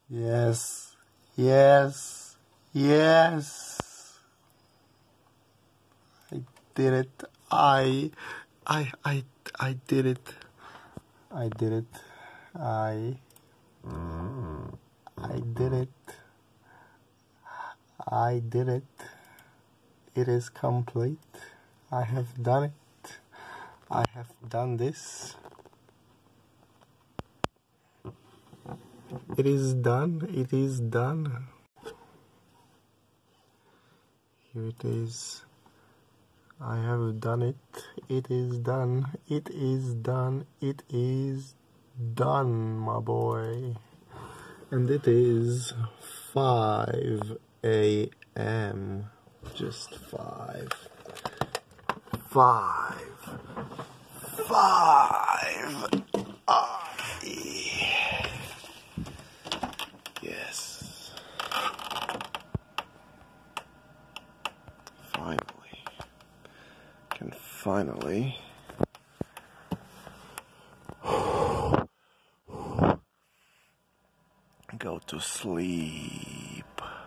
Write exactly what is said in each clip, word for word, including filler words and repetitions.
Yes, yes, yes. I did it. I, I, I, I did it. I did it. I, I did it. I did it. It is complete. I have done it. I have done this. It is done. It is done. Here it is. I have done it. It is done. It is done. It is done, my boy. And it is five a m Just five. Five. Five. Ah, yeah. Yes. Finally. Can finally go to sleep.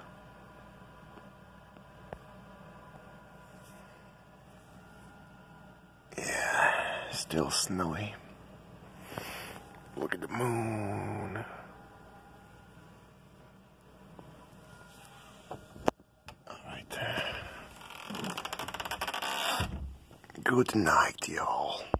Yeah, still snowy. Look at the moon. All right. Good night, y'all.